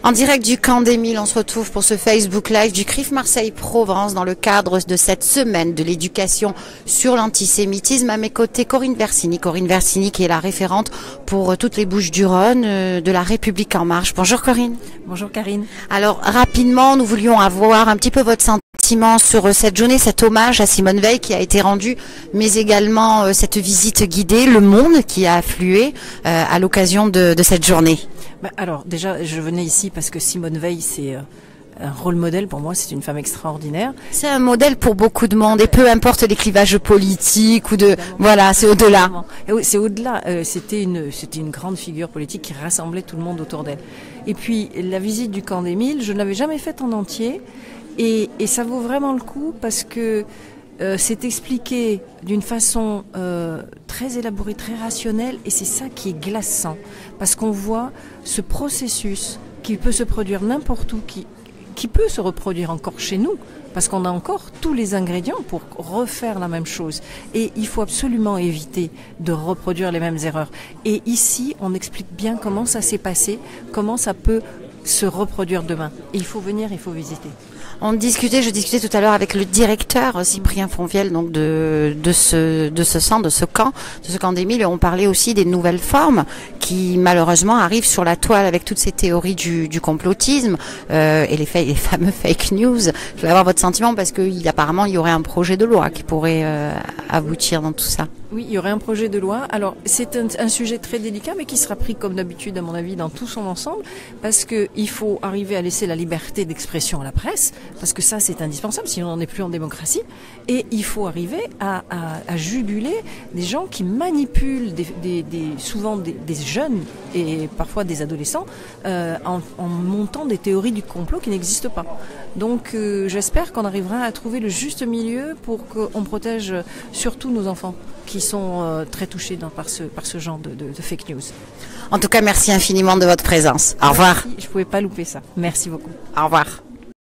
En direct du camp d'Émile, on se retrouve pour ce Facebook Live du CRIF Marseille-Provence dans le cadre de cette semaine de l'éducation sur l'antisémitisme. À mes côtés, Corinne Versini qui est la référente pour toutes les Bouches-du-Rhône de la République en marche. Bonjour Corinne. Bonjour Karine. Alors rapidement, nous voulions avoir un petit peu votre sentiment sur cette journée, cet hommage à Simone Veil qui a été rendu, mais également cette visite guidée, le monde qui a afflué à l'occasion de cette journée. Alors déjà, je venais ici parce que Simone Veil, c'est un rôle modèle pour moi, c'est une femme extraordinaire. C'est un modèle pour beaucoup de monde et peu importe les clivages politiques ou de... Voilà, c'est au-delà. C'est au-delà, c'était une grande figure politique qui rassemblait tout le monde autour d'elle. Et puis la visite du camp d'Émile, je ne l'avais jamais faite en entier et ça vaut vraiment le coup parce que c'est expliqué d'une façon très élaborée, très rationnelle, et c'est ça qui est glaçant, parce qu'on voit ce processus qui peut se produire n'importe où, qui peut se reproduire encore chez nous, parce qu'on a encore tous les ingrédients pour refaire la même chose. Et il faut absolument éviter de reproduire les mêmes erreurs. Et ici, on explique bien comment ça s'est passé, comment ça peut se reproduire demain. Et il faut venir, il faut visiter. Je discutais tout à l'heure avec le directeur Cyprien Fonvielle donc de ce centre, de ce camp d'Émile, et on parlait aussi des nouvelles formes qui malheureusement arrivent sur la toile avec toutes ces théories du complotisme et les fameux fake news. Je voulais avoir votre sentiment parce qu'apparemment il y aurait un projet de loi qui pourrait aboutir dans tout ça. Oui, il y aurait un projet de loi. Alors, c'est un sujet très délicat, mais qui sera pris, comme d'habitude, à mon avis, dans tout son ensemble, parce qu'il faut arriver à laisser la liberté d'expression à la presse, parce que ça, c'est indispensable, sinon on n'est plus en démocratie. Et il faut arriver à juguler des gens qui manipulent souvent des jeunes et parfois des adolescents en montant des théories du complot qui n'existent pas. Donc, j'espère qu'on arrivera à trouver le juste milieu pour qu'on protège surtout nos enfants, qui sont très touchés par ce genre de fake news. En tout cas, merci infiniment de votre présence. Au revoir. Je ne pouvais pas louper ça. Merci beaucoup. Au revoir.